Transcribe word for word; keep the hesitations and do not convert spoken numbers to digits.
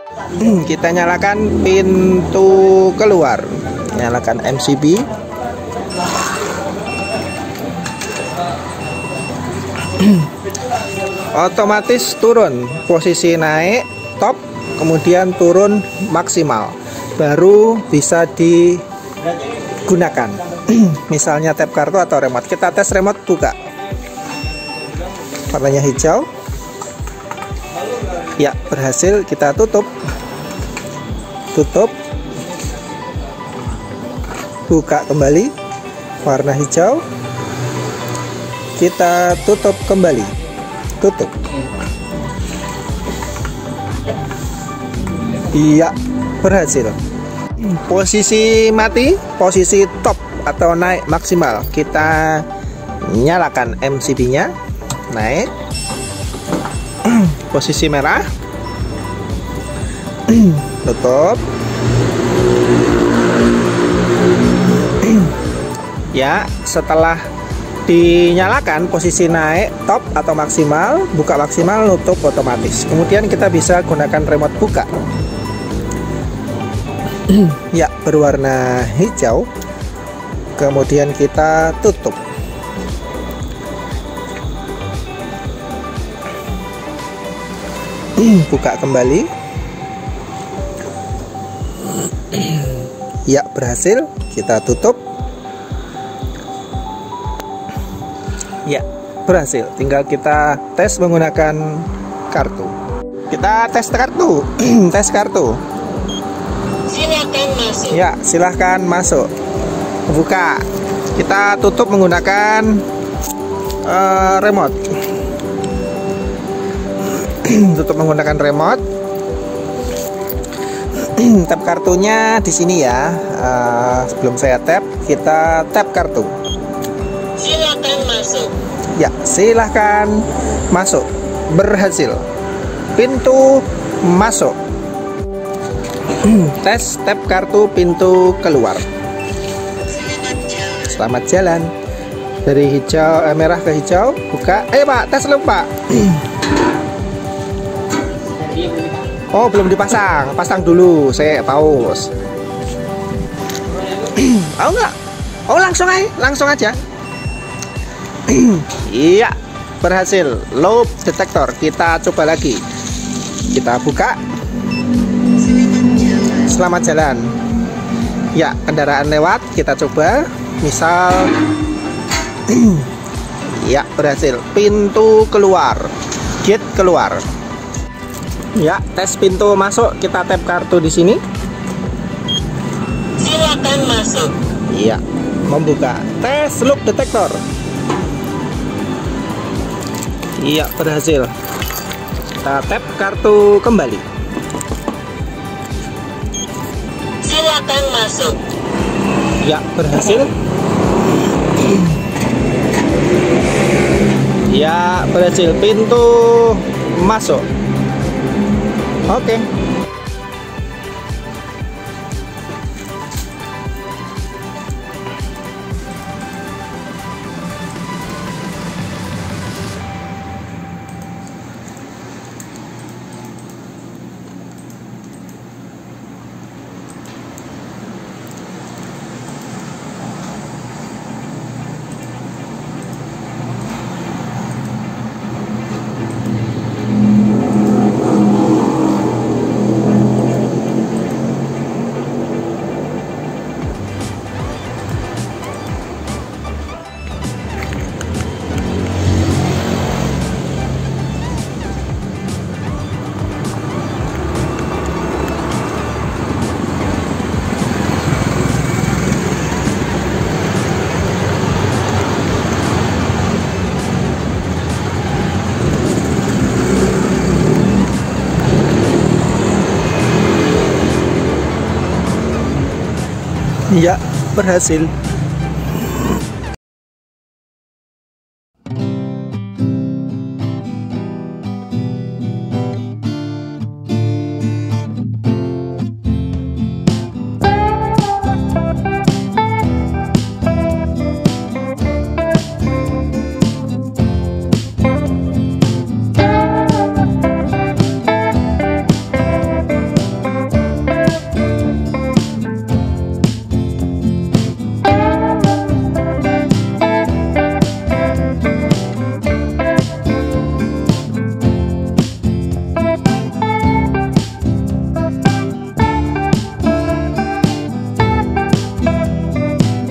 Kita nyalakan pintu keluar, nyalakan M C B. Otomatis turun, posisi naik top, kemudian turun maksimal, baru bisa digunakan. Misalnya tap kartu atau remote. Kita tes remote, buka, warnanya hijau. Ya, berhasil. Kita tutup, tutup, buka kembali, warna hijau. Kita tutup kembali, tutup. Iya, berhasil. Posisi mati, posisi top atau naik maksimal. Kita nyalakan M C B nya, naik. Posisi merah, tutup. Ya, setelah dinyalakan posisi naik top atau maksimal, buka maksimal, nutup otomatis. Kemudian kita bisa gunakan remote buka. Ya, berwarna hijau. Kemudian kita tutup. Buka kembali. Ya, berhasil. Kita tutup. Ya, berhasil. Tinggal kita tes menggunakan kartu. Kita tes kartu. Tes kartu. Silakan masuk. Ya, silahkan masuk. Buka. Kita tutup menggunakan uh, remote. Tutup menggunakan remote. Tap kartunya di sini ya. Uh, sebelum saya tap, kita tap kartu. Silakan masuk. Ya, silahkan masuk. Berhasil. Pintu masuk. Tes tap kartu, pintu keluar. Selamat jalan. Dari hijau eh, merah ke hijau, buka. Eh Pak, tes dulu Pak. Oh, belum dipasang. Pasang dulu, saya pause. Oh enggak? Oh, langsung aja, langsung aja. Iya, berhasil. Loop detektor. Kita coba lagi. Kita buka. Selamat jalan. Ya, kendaraan lewat. Kita coba. Misal. Ya, berhasil. Pintu keluar. Gate keluar. Ya, tes pintu masuk. Kita tap kartu di sini. Silakan masuk. Iya, membuka. Tes loop detektor. Iya, berhasil. Kita tap kartu kembali. Silakan masuk. Ya, berhasil. Ya, berhasil. Pintu masuk. Oke. Ya, berhasil.